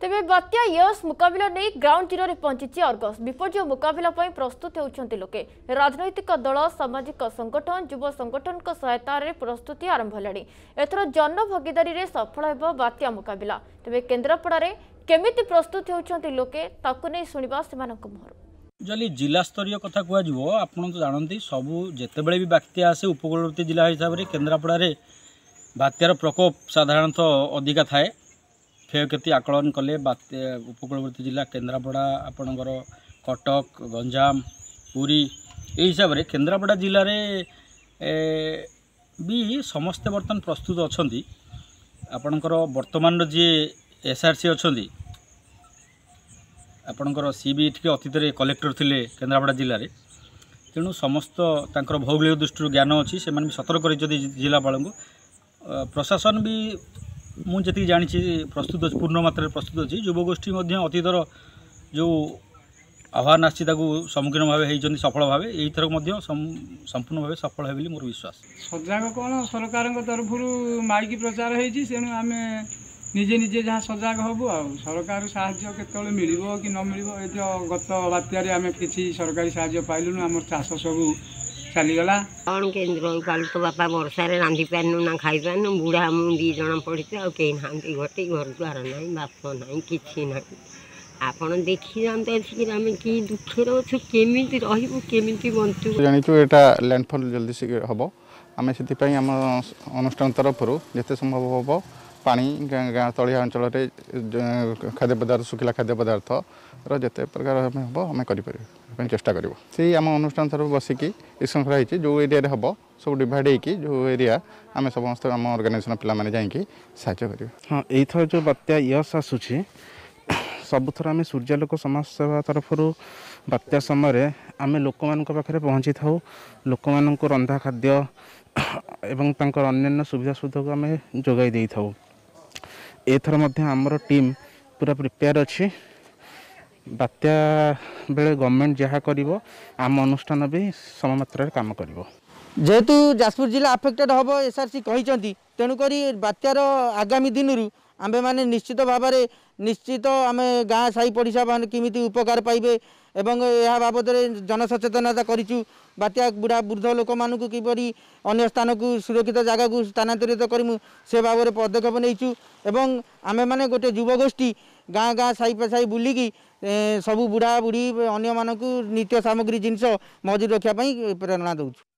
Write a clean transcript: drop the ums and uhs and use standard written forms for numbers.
तेबे बात्या यस मुकाबला नहीं ग्राउंड जीरो रे पहुंची अर्गस विपर्य मुकाबला प्रस्तुत होउछंती लोके राजनैतिक दल सामाजिक संगठन युव संगठन को सहायता रे प्रस्तुति आरंभ हलाणी एथर जन भागीदारी रे सफल हेबो बात्या मुकाबला तेबे केन्द्रापड़ा रे केमिति प्रस्तुत होउछंती लोके ताकु नै सुनिबा सेमानक मोहर जली जिला स्तरीय कथा कहू आपन तो जानती सबू जितेबले भी बात्या आसे उपकूलवर्ती जिला हिसाब से केन्द्रापड़ा रे बात्यार प्रकोप साधारणतः अधिका थाए क्षयक्षति आकलन कले बात्या उपकूलवर्ती जिला केन्द्रापड़ा आपणकर कटक गंजाम पुरी ये हिसाब से केन्द्रापड़ा जिले में भी समस्ते बर्तमान प्रस्तुत अच्छा आपणकर वर्तमान जी एसआरसी अच्छा आपणकर सी भी टे अतीत कलेक्टर थिले केन्द्रापड़ा जिले में तेणु समस्त तांकर भौगोलिक दृष्टि ज्ञान अच्छी से सतर्क कर जिलापाल प्रशासन भी मुझे जानी प्रस्तुत पूर्ण मात्रा प्रस्तुत अच्छी युवगोष्ठी अतीतर जो आह्वान आसी सम्मुखीन भाव होती सफल भाव यही संपूर्ण भाव सफल है मोर विश्वास। सजग कौन सरकार तरफ माइक प्रचार होती आम निजे निजे जहाँ सजग हबू आ सरकार साहाय्य केतले मिल कि न मिल गत बात्यारे आम कि सरकारी साहाय्य पाइलुन आम चाष सब चलीगला कौन केन्द्र काल तो बापा वर्षा रांधि पारनु ना खाई पारनु बुढ़ा मु दी जन पड़ी कई ना गोटे घर द्वार ना बाप ना कि ना आपन देखी जानते आम कि दुखे अच्छे केमी रमी बंचु जानी यहाँ लैंडफॉल जल्दी से हम आम से आम अनुष्ठान तरफ जिते संभव हम पानी गाँ तलिया अंचल खाद्य पदार्थ सुखिला खाद्य पदार्थ जिते प्रकार हम आम कर चेष्टा कर आम अनुष्ठान तरफ बसिकी श्रृंखला होती जो एरिया हम सब डिवाइड होगी जो एरिया आम समस्त आम ऑर्गेनाइजेशन पिला जाकि साहाय्य करेंगे। हाँ यथर जो बात्या यस आसूँ सबुथर आम सूर्यालोक समाज सेवा तरफ बात्या समय आम लोक मान पाखे पहुँची था लोक मान रंधा खाद्य एवं तांकर अन्यान्य सुविधा सुविधा आम जोगाई दे था एथर आमर टीम पूरा प्रिपेयर अच्छी बात्या बेले गवर्नमेंट जहाँ कर आम अनुष्ठान भी सम मात्रा काम कर जेहेतु जाजपुर जिला अफेक्टेड हम एसआरसी कहते तेणुक बात्यार आगामी दिन आमे माने निश्चित भाव में निश्चित आम गाँ साई पड़िशा मान किमिति उपकार पाइबे एवं यह बाबद जनसचेतनता करूँ बात्या बुढ़ा वृद्ध लोक मानू किपरि अन्य स्थान को सुरक्षित जगह को स्थानांतरित करूँ से भाव में पदक्षेप नहींचु एवं आमे माने गोटे युवगोष्ठी गाँ गाँ साई साई बुलिकी सबू बुढ़ा बुढ़ी अन्य मानक नित्य सामग्री जिनस मजूद रखापी प्रेरणा दौर।